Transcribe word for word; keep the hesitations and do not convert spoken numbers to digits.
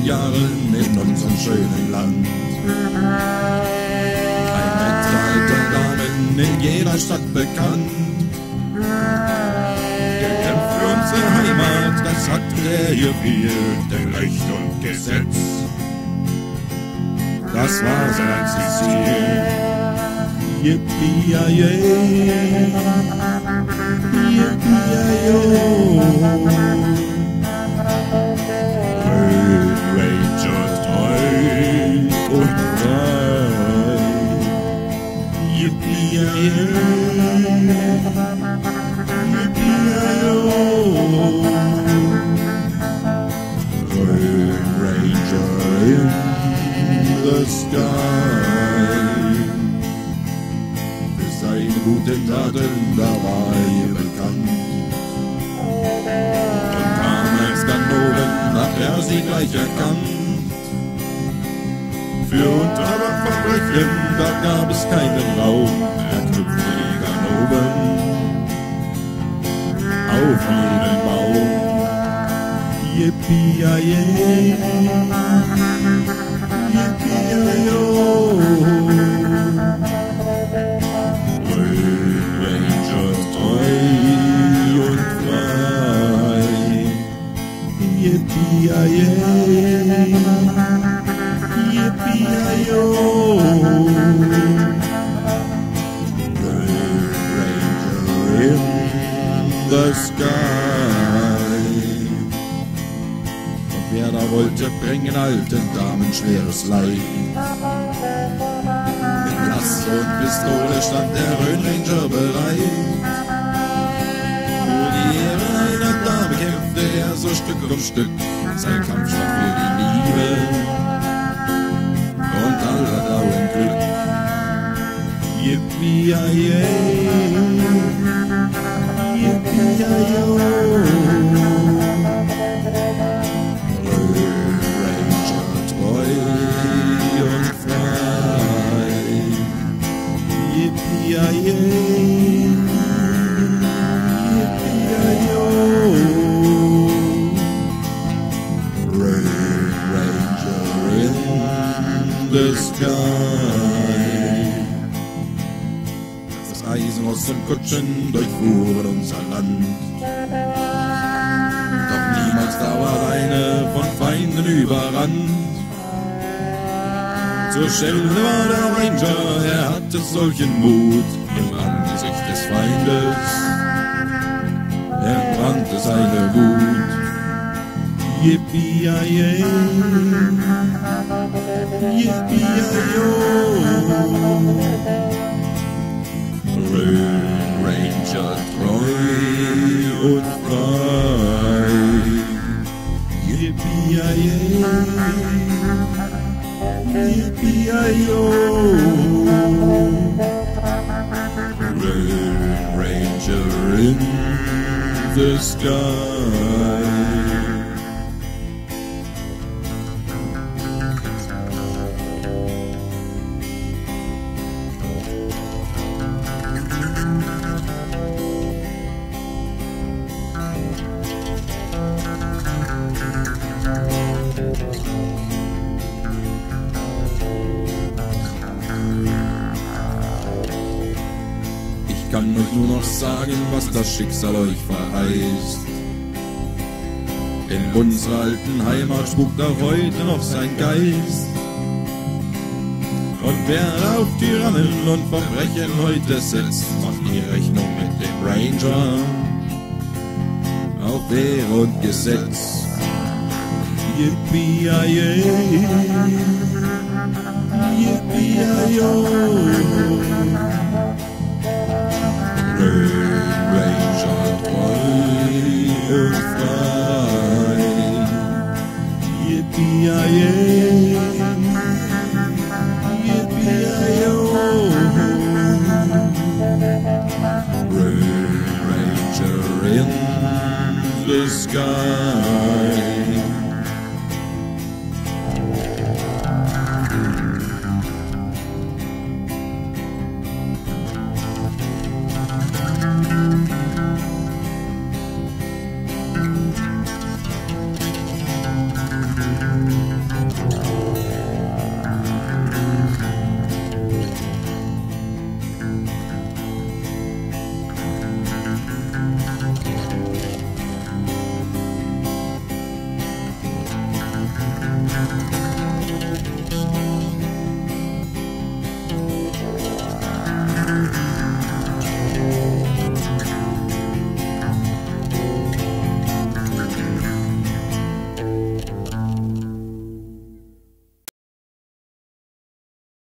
Jahren in unserem schönen Land. Ein Mitreiter Damen in jeder Stadt bekannt. Gekämpft für unsere Heimat, das hat er hier viel, denn Recht und Gesetz, das war sein einziges Ziel. Yippie-yay, yippie-yo, Ranger treu und frei. Yippie-yay, yippie-yo, Ranger in the sky. Seine guten Taten, da war er bekannt. Und kam als Ganoven, hat er sie gleich erkannt. Für Unterwandverbrechen, da gab es keinen Raum. Er knüpfte die Ganoven auf jeden Baum. Yippie-yay, yippie-yo, yippie-yay, yippie-yo, Ranger in the sky. Und wer da wollte, bringen alten Damen schweres Leid. Mit Lass und Pistole stand der Lone Ranger bereit. Für die Ehre einer Dame kämpfte er so Stück um Stück. Sein Kampf stand für die Liebe und aller Dauern Glück. Yippie-yay, yippie-yo, Ranger treu und frei. Yippie-yay, yippie-yo, the sky. Das Eisenross und Kutschen durchfuhren unser Land. Doch niemals da war eine von Feinden überrannt. Zur Stelle war der Ranger, er hatte solchen Mut. Im Angesicht des Feindes entbrannte seine Wut. Yippie-yay, yippie-yo, Ranger treu und frei. Yippie-yay, yippie-yo, Ranger in the sky. Ich kann euch nur noch sagen, was das Schicksal euch verheißt. In unserer alten Heimat spukt auch heute noch sein Geist. Und wer auf Tyrannen und Verbrechen heute sitzt, macht die Rechnung mit dem Ranger auf Ehre und Gesetz. Yippie-yay, yippie-yo, Ranger treu und frei. Yippie-yay, yippie-yo, Ranger in the sky.